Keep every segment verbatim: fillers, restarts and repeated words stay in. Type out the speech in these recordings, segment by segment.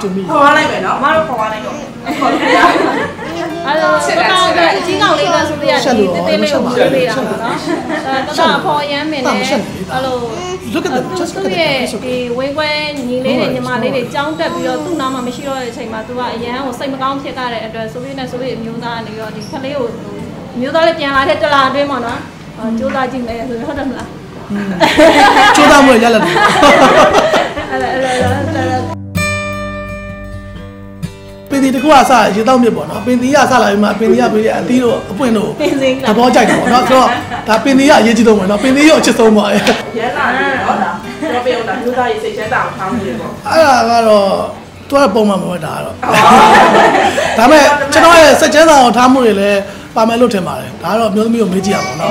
ခေါ်လိုက်မယ်နော်အမတို့ခေါ်လိုက်တော့ခေါ်လို့ရအဲ့တော့တသားကအကြီးကောင်လေးကဆိုပြရတယ်တေးသေးလေးကိုမပေးတာပေါ့နော်အဲတသားအဖော်ရမ်းမင်းနဲ့အဲ့လိုသူ့ရဲ့ဒီဝင်းခွဲညီလေးတွေညီမလေးတွေကြောင်းတက်ပြီးတော့သူ့နားမှာမရှိတော့တဲ့အချိန်မှာသူကအရန်ကိုစိတ်မကောင်းဖြစ်ကြတဲ့အတွက်ဆိုပြီးနဲ့ဆိုပြီးအမျိုးသားကနေတော့ဒီခလေးကိုအမျိုးသားလေးပြန်လာတဲ့တလားအတွင်းပေါ့နော်ကြိုးစားကြည့်မယ်ဆိုဟုတ်တယ်မလားကြိုးစားမှုရရတယ်အဲ့အဲ့အဲ့ပင်ဒီတကူအစားရေတောက်မြစ်ပေါ့နော်ပင်ဒီကစားလာပြီးမှပင်ဒီကပေးတဲ့အသီးတို့အပွင့်တို့သဘောကြိုက်တယ်ပေါ့နော်ဆိုတော့ဒါပင်ဒီကအရေးကြီးဆုံးပေါ့နော်ပင်ဒီရောအချစ်ဆုံးပါရဲ့ရဲလာတယ်နော်ဒါပြောပြအောင်ဒါလူသားရေးစိတ်ချမ်းသာအောင်ထားမှုတွေပေါ့အဲ့ဒါကတော့သူကပုံမှန်မဟုတ်တာကတော့ဒါပေမဲ့ကျွန်တော်ရဲ့စိတ်ချမ်းသာအောင်ထားမှုတွေလည်းပါမယ်လို့ထင်ပါတယ်ဒါကတော့မျိုးသမီးကိုမေးကြည့်ရပါတော့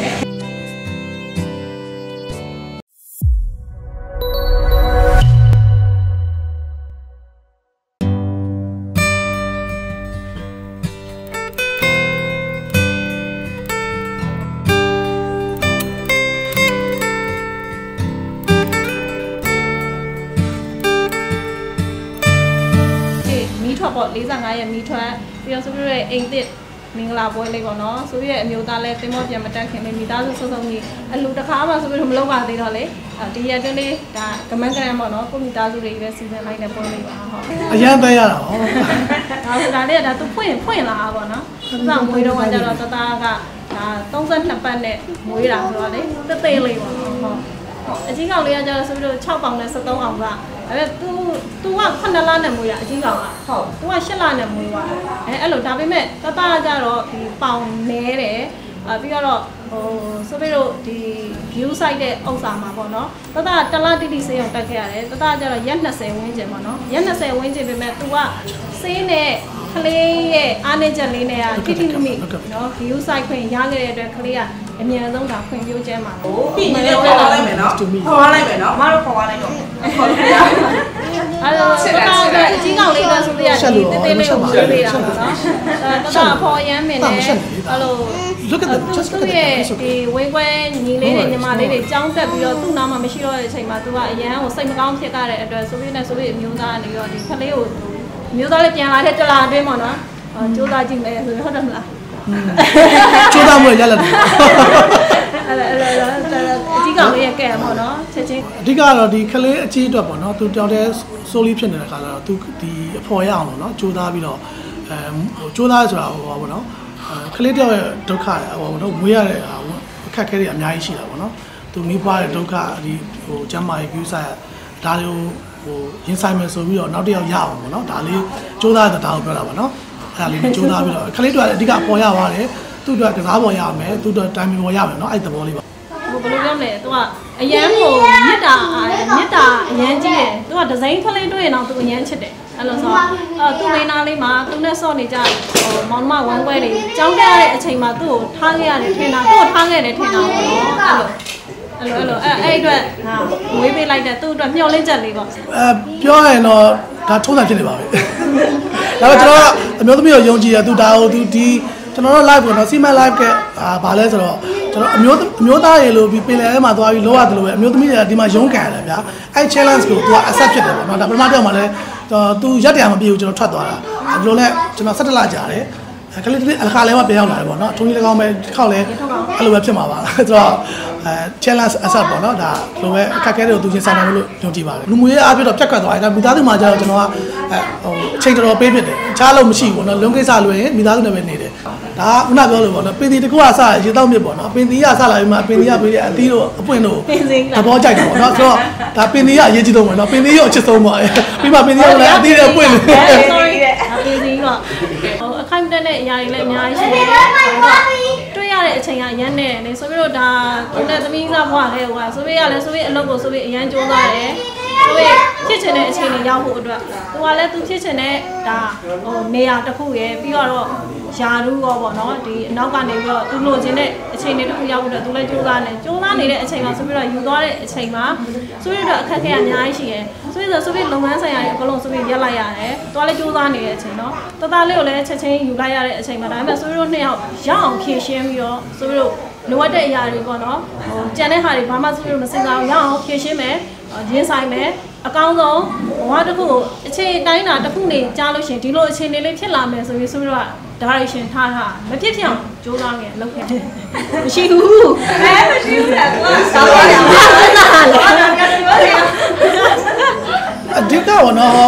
ပေါ့၄၅ရက်မီထွန်းပြီးတော့ဆိုပြီးတော့အိမ်တစ်မင်္ဂလာပွဲလေးပေါ့နော်ဆိုပြီးရဲ့အမျိုးသားလည်းတင်မောပြန်မတက်ခင်လေးမိသားစုစုံစုံကြီးအလူတစ်ခါမှဆိုပြီးတော့မလုပ်ပါသေးတော့လေဒီရက်တွင်းလေးဒါကမန်းကရန်ပေါ့နော်ကိုမိသားစုတွေပဲစီစဉ်လိုက်တဲ့ပွဲလေးပါဟုတ်အရန်ပဲရတာဟောဒါဆိုဒါလေးကဒါသူဖွင့်ဖွင့်လာတာပေါ့နော်စမွေးတော့ကျတော့တသားကဒါ၃၂ပတ်နဲ့မွေးတာဆိုတော့လေတသေးလေးပေါ့နော်ဟုတ်အကြီးကောင်လေးကကျတော့ဆိုပြီးတော့၆ပေါင်နဲ့၁၃အောင်ကအဲ့သူသူကခုနှစ်လနဲ့မွေးတာအကြီးကောင်ကဟုတ်သူက၈လနဲ့မွေးသွားတယ်အဲအဲ့လိုဒါပေမဲ့တသားကကျတော့ဒီပေါင်နဲတယ်အပြီးတော့ဟိုဆိုပြီးတော့ဒီ view site တဲ့ဥစ္စာမှာပေါ့နော်တသားတလားတိတိစေးအောင်တက်ခဲ့ရတယ်တသားကျတော့ရက်၂၀ဝန်းကျင်ပေါ့နော်ရက်၂၀ဝန်းကျင်ပေမဲ့သူကစေးနဲ့ကလေးရဲ့အားနည်းချက်လေးနဲ့ကတိတိမိနော် view site ခွင့်ရခဲ့တဲ့အတွက်ကလေးကအမြန်ဆုံးဒါခွင့်ပြုချက်မှာဟုတ်ပြီညီလေးခေါ်လိုက်မယ်နော်ခေါ်လိုက်မယ်နော်အမတို့ခေါ်လိုက်တော့ခေါ်လို့ရအဲ့တော့တသားကအကြီးကောင်လေးကဆိုပြရတယ်တေးသေးလေးကိုမပေးတာပေါ့နော်အဲတသားအဖော်ရမ်းမင်းနဲ့အဲ့လိုသူ့ရဲ့ဒီဝင်းခွဲညီလေးတွေညီမလေးတွေကြောင်းတက်ပြီးတော့သူ့နားမှာမရှိတော့တဲ့အချိန်မှာသူကအရန်ကိုစိတ်မကောင်းဖြစ်ကြတဲ့အတွက်ဆိုပြီးနဲ့ဆိုပြီးအမျိုးသားကနေတော့ဒီခလေးကိုအမျိုးသားလေးပြန်လာတဲ့တလားအတွင်းပေါ့နော်ကြိုးစားကြည့်မယ်ဆိုဟုတ်တယ်မလားကြိုးစားမှုရရတယ်အဲ့အဲ့အဲ့အကြီးကောင်လေးရဲ့ကဲပေါ့နော်ချက်ချင်းအဓိကတော့ဒီခလေးအကြီးအတွက်ပေါ့နော်သူတောင်းတဲ့ဆိုလီဖြစ်နေတဲ့ခါကျတော့သူဒီအဖော်ရအောင်ပေါ့နော်ကြိုးစားပြီးတော့အဲကြိုးစားဆိုတာဟိုပါပေါ့နော်ခလေးတယောက်ရဲ့ဒုက္ခဟိုတော့မွေးရတဲ့အခက်အခဲတွေအများကြီးရှိတာပေါ့နော်သူမိဘရဲ့ဒုက္ခဒီဟိုကျမ်းမာရေး view site ဒါတွေကိုဟိုရင်ဆိုင်မယ်ဆိုပြီးတော့နောက်တစ်ယောက်ရအောင်ပေါ့နော်ဒါလေးကြိုးစားတဲ့တာကိုပြောတာပါနော်အဲ့ဒါလေးကြိုးစားပြီးတော့ခလေးတို့ကအဓိကပေါ်ရပါတယ်သူ့အတွက်ကစားပေါ်ရမယ်သူ့အတွက်တိုင်မီပေါ်ရမယ်နော်အဲ့သဘောလေးပါဟိုဘယ်လိုပြောမလဲသူကအရန်ကိုမြစ်တာမြစ်တာအရန်ကြီးတယ်သူကဒီဇိုင်းခလေးတွေ့ရင်တော့သူအရန်ချစ်တယ်အဲ့လိုဆိုအဲသူ့မိန်းသားလေးမှာသူနဲ့ဆော့နေကြဟိုမောင်နှမဝမ်းပွဲတွေကြောင်းခဲ့ရတဲ့အချိန်မှာသူ့ကိုထားခဲ့ရတယ်ထင်တာသူ့ကိုထားခဲ့တယ်ထင်တာပေါ့နော်အဲ့လိုအဲ့လိုအဲ့လိုအဲ့အဲ့အတွက်ဟာဝေးပေးလိုက်တဲ့သူ့အတွက်မျှော်လင့်ချက်လေးပေါ့အဲပြောရင်တော့ဒါထုံးစံဖြစ်နေပါပဲဒါပေမဲ့ကျွန်တော်ကအမျိုးသမီးကိုယုံကြည်ရသူဒါကိုသူဒီကျွန်တော်တို့ live ပေါ့နော်စီမံ live ကအာဗာလဲဆိုတော့ကျွန်တော်အမျိုးအမျိုးသားရေလို့ပြီးပင်လယ်ထဲမှာသွားပြီးလောရတယ်လို့ပဲအမျိုးသမီးတွေကဒီမှာရုန်းကန်ရတယ်ဗျာအဲ့ challenge ကိုသူက accept ဖြစ်တယ်ပေါ့နော်ဒါပထမတစ်ယောက်မှာလဲသူရက်တရားမပြေဘူးကျွန်တော်ထွက်သွားတာဒီလိုနဲ့ကျွန်တော်၁၇လကြာတယ်ကလေးတစ်အခါလဲမှပြန်ရောက်လာတယ်ပေါ့နော်ထုံးကြီး၎င်းပဲတစ်ခေါက်လဲအဲ့လိုပဲဖြစ်မှာပါဆိုတော့အဲ challenge accept ပေါ့နော်ဒါလိုပဲအခက်အခဲတွေကိုသူချင်းဆိုင်နိုင်လို့ယုံကြည်ပါတယ်လူမှုရေးအားဖြင့်တော့ပြတ်ကွက်သွားတယ်ဒါမိသားစုမှာကျတော့ကျွန်တော်ကအဲဟိုအချိန်တော်တော်ပေးဖြစ်တယ်အခြားလို့မရှိဘူးပေါ့နော်လုံးကိစ္စလွယ်ရင်မိသားစုနဲ့ပဲနေတယ်ဒါကခုနပြောလို့ပေါ့နော်ပင်ဒီတကူအစားရေတောက်မြစ်ပေါ့နော်ပင်ဒီကစားလာပြီးမှပင်ဒီကပေးတဲ့အသီးတို့အပွင့်တို့သဘောကြိုက်တယ်ပေါ့နော်ဆိုတော့ဒါပင်ဒီကအရေးကြီးဆုံးပေါ့နော်ပင်ဒီရောအချစ်ဆုံးပါပြီးမှပင်ဒီကလည်းအသီးတွေပွင့်လို့ sorry ပင်ဒီကဟိုအခိုင်အတန့်တဲ့အရာတွေလည်းအများကြီးရှိတယ်တွေ့ရတဲ့အချိန်ကအရန်နဲ့နေဆိုပြီးတော့ဒါသူနဲ့သမီးစားဘွားလေးဟိုကဆိုပြီးရလဲဆိုပြီးအလုပ်ကိုဆိုပြီးအရန်ကြိုးစားတယ်ဆိုပြီးဖြစ်ချင်တဲ့အချိန်တွေရောက်ဖို့အတွက်သူကလည်းသူဖြစ်ချင်တဲ့ဒါဟိုနေရာတစ်ခုရယ်ပြီးတော့ယာရူရောပေါ့နော်ဒီအနောက်ကနေပြီးတော့သူလိုချင်တဲ့အချိန်တွေတစ်ခုရောက်ဖို့အတွက်သူလည်းကြိုးစားနေကြိုးစားနေတဲ့အချိန်မှာဆိုပြီးတော့ယူသွားတဲ့အချိန်မှာဆိုပြီးတော့အခက်အခဲအများကြီးရှိရယ်ဆိုပြီးတော့ဆိုပြီးလုပ်ငန်းဆိုင်ရာတွေအကုန်လုံးဆိုပြီးရက်လိုက်ရတယ်သူကလည်းကြိုးစားနေတဲ့အချိန်နော်တသားလေးကိုလည်းချက်ချင်းယူလိုက်ရတဲ့အချိန်မှာဒါပေမဲ့ဆိုပြီးတော့နှစ်ယောက်ရအောင်ဖြည့်ရှင်းပြီးတော့ဆိုပြီးတော့လိုအပ်တဲ့အရာတွေပေါ့နော်ဟိုကြံတဲ့ဟာတွေဘာမှဆိုပြီးတော့မစင်စားအောင်ရအောင်ဖြည့်ရှင်းမယ်ရင်ဆိုင်မယ်အကောင်းဆုံးဘဝတစ်ခုကိုအခြေတိုင်းတာတစ်ခုနေကြားလို့ရှင်ဒီလိုအခြေအနေလေးဖြစ်လာမယ်ဆိုပြီးဆိုတော့ direction ထားတာမဖြစ်ဖြစ်အောင်ကြိုးစားငယ်လုပ်ခဲ့မရှိဘူးအဲမရှိဘူးလားကွာဆောက်ရအောင်အဓိကကတော့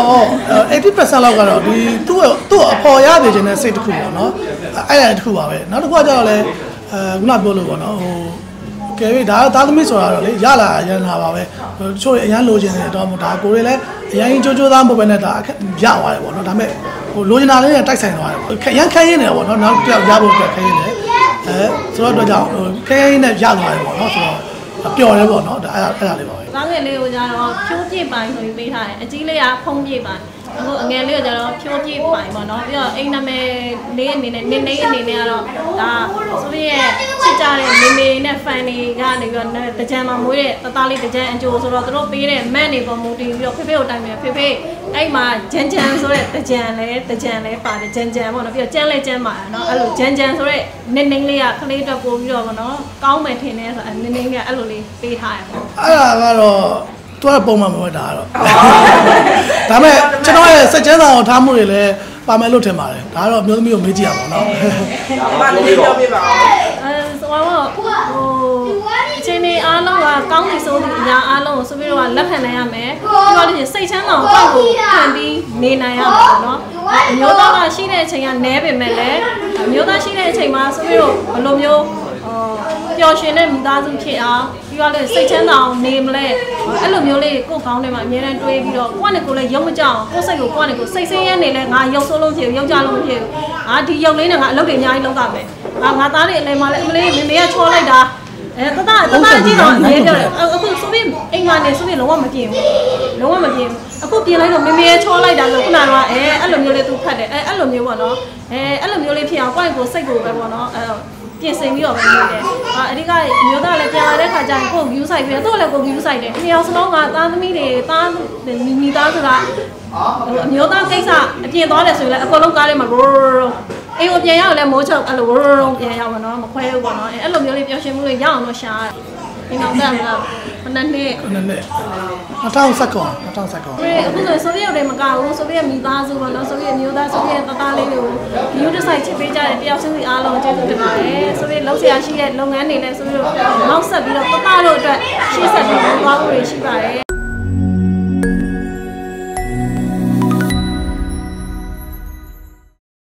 eighty percent လောက်ကတော့ဒီသူ့သူ့အဖော်ရနေခြင်းနဲ့စိတ်တစ်ခုပေါ့နော်အဲ့ဒါတစ်ခုပါပဲနောက်တစ်ခုကကျတော့လေအဲခုနပြောလို့ပေါ့နော်ဟိုကဲဒါသားသမီးဆိုတာတော့လေရလာရန်လာပါပဲတချို့အရန်လိုချင်တယ်တော့ဒါကိုတွေလည်းအရန်ကြိုးကြိုးသားမဟုတ်ပဲနဲ့ဒါရသွားတယ်ပေါ့နော်ဒါပေမဲ့ဟိုလိုချင်တာလေးနဲ့တိုက်ဆိုင်သွားတယ်ရန်ခဲရင်းနေတယ်ပေါ့နော်နောက်တစ်ယောက်ရဖို့အတွက်ခဲရင်းတယ်အဲဆိုတော့တော့ကြောင့်ခဲရင်းနဲ့ရသွားတယ်ပေါ့နော်ဆိုတော့ပျော်တယ်ပေါ့နော်ဒါအဲ့ဒါအဲ့ဒါလေးပါပဲသားငယ်လေးကိုကြတော့ဖြိုးပြစ်ပိုင်းဆိုပြီးပေးထားတယ်အကြီးလေးကဖုံးပြစ်ပိုင်းအခုအငယ်လေးကကြတော့ဖြိုးပြစ်ပိုင်းပေါ့နော်ပြီးတော့အိမ်နာမည်လေးအနေနဲ့နေနေအနေနဲ့ကတော့ဒါဆိုပြီးရဲ့ချစ်ကြတဲ့နေနေနဲ့ဖန်တွေကနေပြီးတော့တကြံမှာမွေးတဲ့တသားလေးတကြံအကျိုးဆိုတော့သူတို့ပေးတဲ့မန့်တွေပေါ်မူတည်ပြီးတော့ဖေဖေကိုတိုင်မယ်ဖေဖေအဲ့မှာဂျန်ဂျန်ဆိုတဲ့တကြံလဲတကြံလဲပါတယ်ဂျန်ဂျန်ပေါ့နော်ပြီးတော့ကျန်းလဲကျန်းပါနော်အဲ့လိုဂျန်ဂျန်ဆိုတဲ့နေနေလေးကကလေးတော့ပို့ပြီးတော့ပေါ့နော်ကောင်းမယ်ထင်တယ်ဆိုအဲ့နေနေကအဲ့လိုလေးပေးထားရပေါ့အဲ့ဒါကတော့သူကပုံမှန်မဟုတ်တာတော့ဒါပေမဲ့ကျွန်တော်ရဲ့စက်ကျန်းစာကိုထားမှုတွေလည်းပါမယ်လို့ထင်ပါတယ်ဒါကတော့မျိုးသမီးကိုမေးကြည့်ရပါတော့ဒီမှာလေးပြောပြပါဦးအဲဆိုတော့ဟိုအချိန်လေးအားလုံးကကောင်းနေစိုးသူအရာအားလုံးကိုဆိုပြီးတော့လက်ခံနိုင်ရမယ်ပြီးတော့လည်းစိတ်ချမ်းသာအောင်ပေါ့ကိုခံပြီးနေနိုင်ရမယ်နော်အမျိုးသားကရှိတဲ့အချိန်ကနဲပေမဲ့လည်းအမျိုးသားရှိတဲ့အချိန်မှာဆိုပြီးတော့ဘယ်လိုမျိုးပျော်ရွှင်တဲ့မိသားစုဖြစ်အောင်ပြီးတော့လည်းစိတ်ချမ်းသာအောင်နေမလဲအဲ့လိုမျိုးလေးကိုယ်ကောင်းထဲမှာအများနဲ့တွေးပြီးတော့ကိုယ့်နဲ့ကိုယ်လည်းရုပ်မကြောက်ကိုယ်စိတ်ကိုကိုယ့်နဲ့ကိုယ်စိတ်ဆင်းရဲနေလဲငါရုပ်ဆိုးလို့ဖြစ်ရုပ်ကြလို့ဖြစ်အာဒီရုပ်လေးနဲ့ငါအလုပ်တွေအများကြီးလုပ်တာမယ်ငါငါသားလေးအလဲမှာလည်းအမလေးမေမေကချောလိုက်တာအဲတတတတကြီးတော့နေပြောတယ်အခုဆိုပြီးအိမ်ကနေဆိုပြီးလုံးဝမပြင်းဘူးလုံးဝမပြင်းဘူးအခုပြင်လိုက်တော့မေမေချောလိုက်တာလို့ခုနကအဲအဲ့လိုမျိုးလေးသူဖတ်တယ်အဲအဲ့လိုမျိုးပေါ့နော်အဲအဲ့လိုမျိုးလေးဖြစ်အောင်ကိုယ့်ကိုယ်စိတ်ကိုပဲပေါ့နော်အဲပြင်ဆင်ပြီးတော့ပဲနေတယ်။အာအဓိကမျိုးသားလည်းပြန်လာတဲ့ခါကျရင်ကိုယ် view site ပြီးတော့လည်းကိုယ် view site တယ်။နှစ်ယောက်စလုံးကသားသမီးတွေသားမိသားစုကဟိုအမျိုးသားကိစ္စအပြင်သွားတယ်ဆိုရင်လည်းအကုန်လုံးကားထဲမှာရိုးရိုးရိုးအိမ်ကိုပြန်ရောက်လည်းမိုးချုပ်အဲ့လိုရိုးရိုးရိုးပြန်ရောက်မှာနော်မခွဲဘူးပေါ့နော်အဲ့လိုမျိုးလေးပျော်ရွှင်မှုလေးရအောင်တော့ရှာရတယ်။ဒီနောက်တက်လာမနေ့နေ့မနေ့နေ့၂၀၁၉ ၂၀၁၉အခုဆိုဆိုဗီယက်တွေမကဘူးဆိုဗီယက်မိသားစုပေါ့နော်ဆိုဗီယက်မျိုးသားဆိုဗီယက်တသားလေးတွေကို view design ချစ်ပေးကြတဲ့တယောက်ချင်းစီအားလုံးကျေးဇူးတင်ပါတယ်ဆိုဗီယက်လောက်ဆရာရှိတဲ့လုပ်ငန်းတွေလည်းဆိုပြီးတော့နောက်ဆက်ပြီးတော့တသားတို့အတွက်ရှေ့ဆက်ပြီးသွားဖို့ရှိပါတယ်